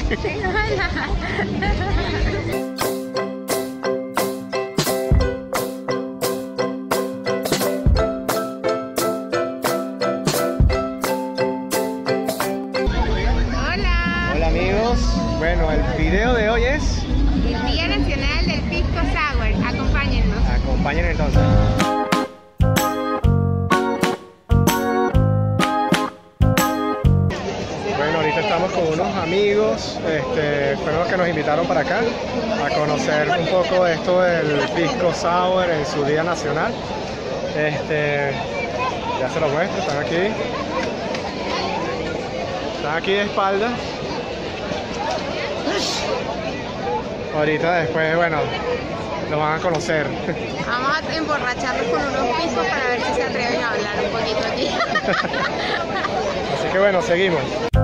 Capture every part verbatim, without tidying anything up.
Hola amigos, bueno, el video de hoy es el Día Nacional del Pisco Sour. Acompáñennos. Acompáñenme entonces. Bueno, ahorita estamos con unos amigos, este, fueron los que nos invitaron para acá a conocer un poco esto del Pisco Sour en su Día Nacional. Este, ya se lo muestro, están aquí. Están aquí de espalda. Ahorita después, bueno, lo van a conocer. Vamos a emborracharnos con unos piscos para ver si se atreven a hablar un poquito aquí. Así que bueno, seguimos.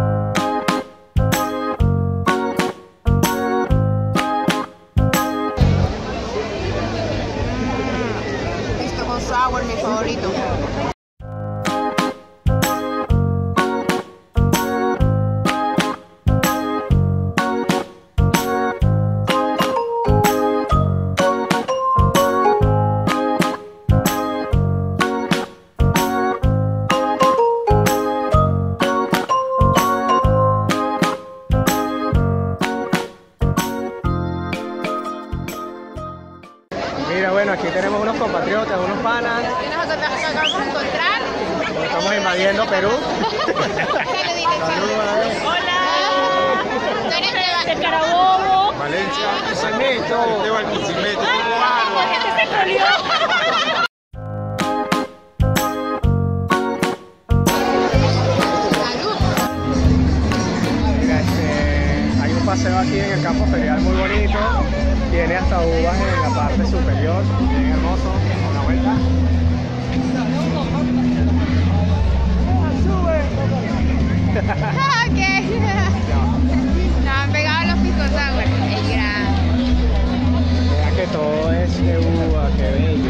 Pisco Sour, mi favorito. Mira, bueno, aquí tenemos unos compatriotas, unos panas. ¿Qué nos acabamos de encontrar? Nos estamos invadiendo Perú. Saludos a él. Hola. ¿Tú eres de, de Carabobo? Valencia, Quisimeto. De Barquisimeto. ¿La gente se colió? Mira, este, hay un paseo aquí en el campo ferial muy bonito. Tiene hasta uvas en la parte superior, bien hermoso. Una vuelta. Ok. Nos han pegado los pisco sour. El gran. Mira que todo es de uva, qué bello.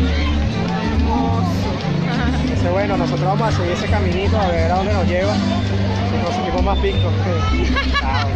Entonces bueno, nosotros vamos a seguir ese caminito a ver a dónde nos lleva. Y conseguimos más piscos. Chao.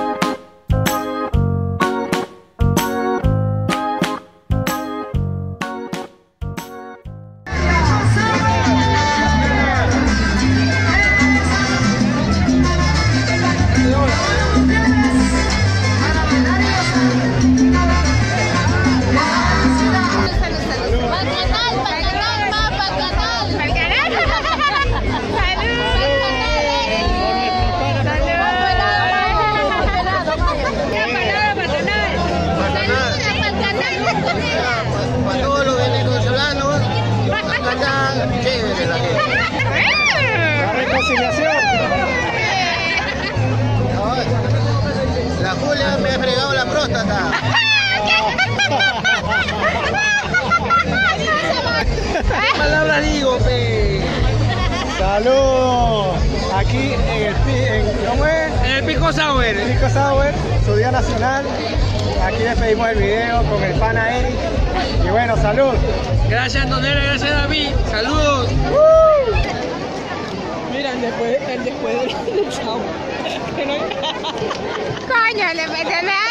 Para todos los venezolanos, chévere la gente. La reconciliación. La Julia me ha fregado la próstata. ¿Qué palabra digo, pe? Saludos. Aquí en el, en, ¿cómo es? En el Pisco Sour. El Pisco Sour, su día nacional. Aquí despedimos el video con el pana Eric. Y bueno, salud. Gracias, Antonella, gracias, David. Saludos. Uh. Mira, el después, el después del, del show. Coño, le meten a...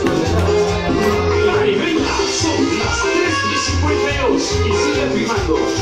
Son las tres y cincuenta y dos y sigue filmando.